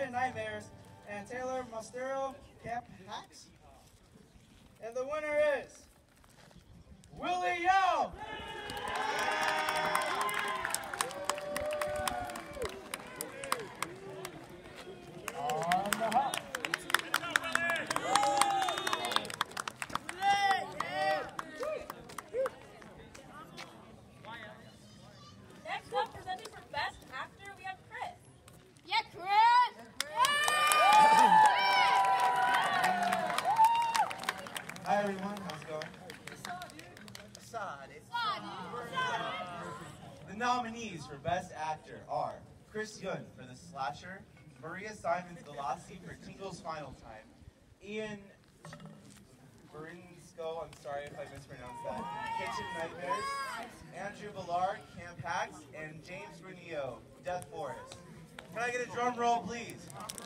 Kitchen Nightmares, and Taylor Mostero, Camp Hacks. And the winner is Willie Yao! On the hop. Next up, presenting for Best Actor, we have Chris. Yeah, Chris! Hi everyone, how's it going? The nominees for Best Actor are Chris Yun for The Slasher, Maria Simons-Galassi for Tingle's Final Time, Ian Berinsco, I'm sorry if I mispronounced that, Kitchen Nightmares, Andrew Ballard, Camp Hacks, and James Renio, Death Forest. Can I get a drum roll, please?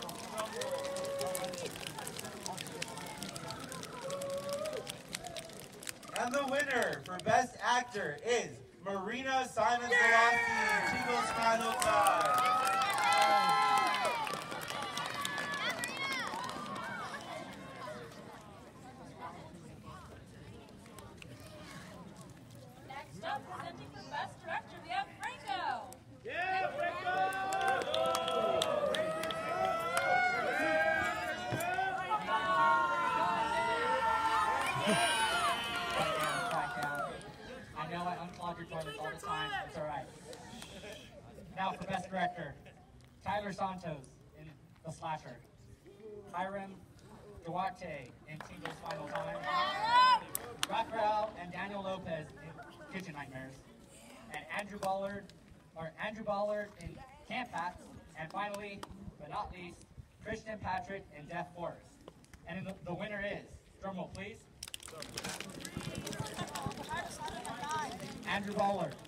And the winner for Best Actor is Marina Simons-Galassi, Tingle's Final Time. Next up, presenting for Best Director, we have Franco. Yeah, Franco! I know I unclog your toilets all the time. It's all right. Now for Best Director, Tyler Santos in The Slasher, Hiram Duarte in Tingle's Final Time, Raphael and Daniel Lopez in Kitchen Nightmares, and Andrew Ballard in Camp Hacks, and finally, but not least, Christian Patrick in Death Forest. And the winner is, drumroll please, Andrew Ballard.